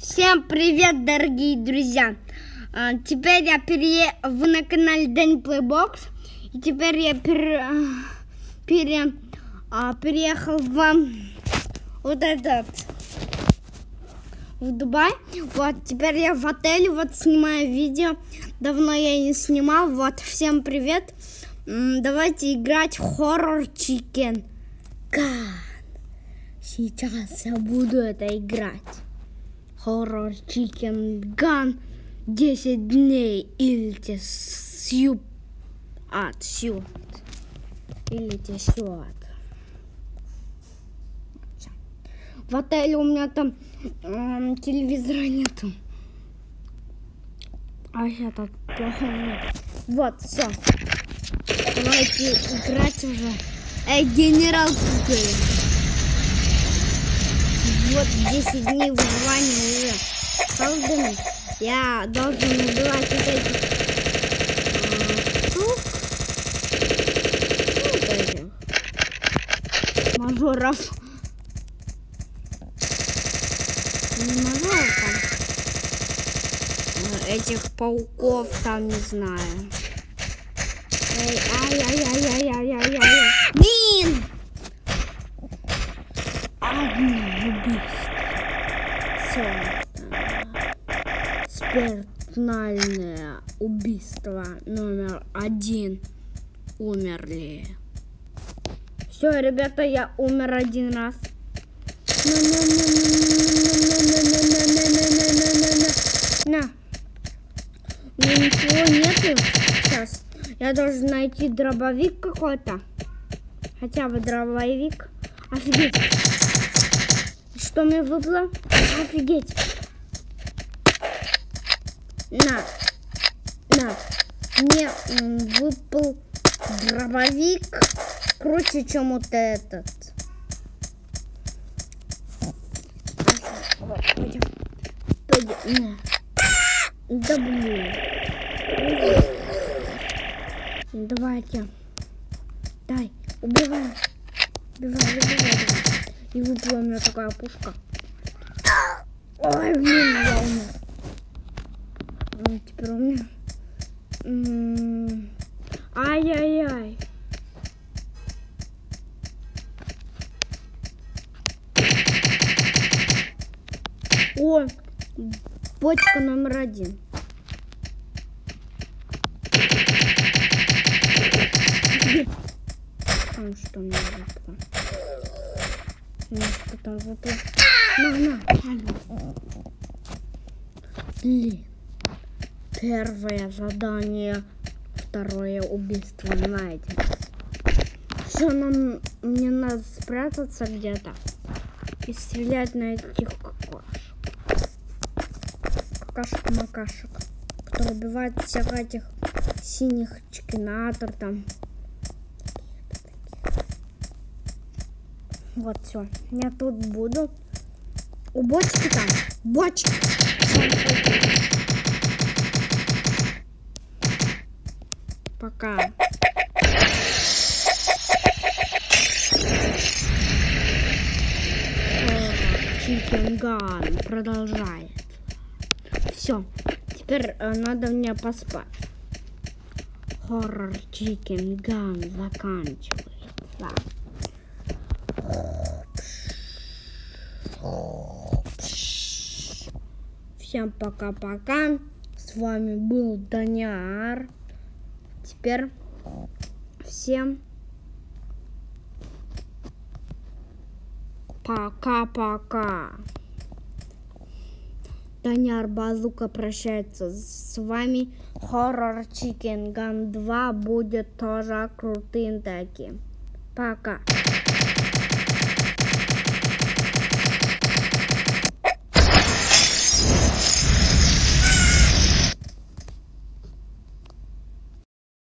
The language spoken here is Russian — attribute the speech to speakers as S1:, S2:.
S1: Всем привет, дорогие друзья! Теперь я вы на канале Danny Playbox. И теперь я переехал в Дубай. Вот, теперь я в отеле, вот, снимаю видео. Давно я не снимал. Вот, всем привет. Давайте играть в Horror Chicken Gun. Сейчас я буду это играть. Horror Chicken Gun 10 дней или сьют. В отеле у меня там телевизора нету. А сейчас так плохо нет. Вот, все. Давайте играть уже. Генерал Куколь. Вот 10 дней выживания уже созданы. Я должен убивать вот этих мажоров. Не мажоров, этих пауков там, не знаю. Ай-яй-яй-яй-яй-яй-яй. Блин! Одно убийство. Смертельное убийство номер 1. Умерли. Все, ребята, я умер один раз. На. Ничего нету сейчас. Я должен найти дробовик какой-то. Хотя бы дробовик. Офигеть. Что мне выпало? Офигеть. На. Мне выпал дробовик круче, чем вот этот. Пойдем. Да блин. Давайте. Дай. Убивай. И выпала у меня такая пушка. Ой, блин, я умер. Теперь у меня... Ай-яй-яй. О, бочка номер 1. Там что мне выпало? Что там выпало? На. Блин. Первое задание, второе убийство найдено. Все, мне надо спрятаться где-то и стрелять на этих какашек-макашек, которые убивают всех этих синих чекинатор там. Вот, все. Я тут буду. У бочки там. Бочки. Пока. Chicken Gun продолжает. Все. Теперь надо мне поспать. Horror Chicken Gun заканчивается. Всем пока-пока. С вами был Даниар. Теперь всем пока-пока. Даниар Базука прощается с вами. Horror Chicken Gun 2 будет тоже крутым таким. Пока.